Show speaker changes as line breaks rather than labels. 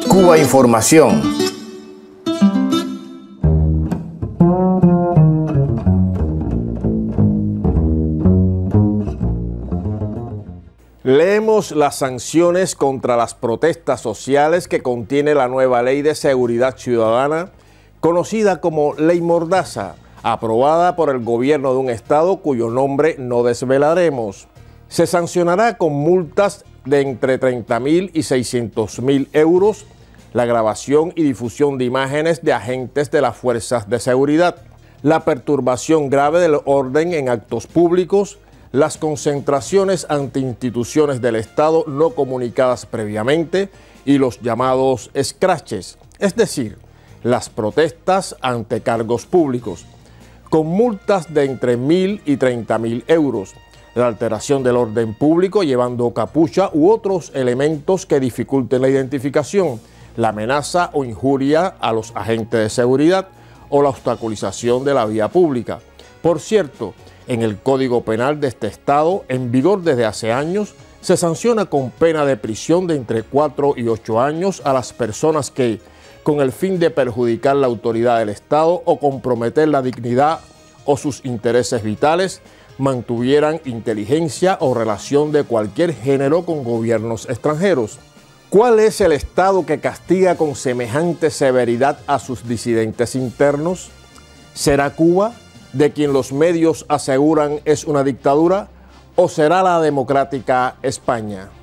Cuba Información.
Leemos las sanciones contra las protestas sociales que contiene la nueva Ley de Seguridad Ciudadana, conocida como Ley Mordaza, aprobada por el gobierno de un estado cuyo nombre no desvelaremos. Se sancionará con multas de entre 30.000 y 600.000 euros la grabación y difusión de imágenes de agentes de las fuerzas de seguridad, la perturbación grave del orden en actos públicos, las concentraciones ante instituciones del Estado no comunicadas previamente y los llamados escraches, es decir, las protestas ante cargos públicos, con multas de entre 1.000 y 30.000 euros, la alteración del orden público llevando capucha u otros elementos que dificulten la identificación, la amenaza o injuria a los agentes de seguridad o la obstaculización de la vía pública. Por cierto, en el Código Penal de este estado, en vigor desde hace años, se sanciona con pena de prisión de entre 4 y 8 años a las personas que, con el fin de perjudicar la autoridad del Estado o comprometer la dignidad o sus intereses vitales, mantuvieran inteligencia o relación de cualquier género con gobiernos extranjeros. ¿Cuál es el Estado que castiga con semejante severidad a sus disidentes internos? ¿Será Cuba, de quien los medios aseguran es una dictadura, o será la democrática España?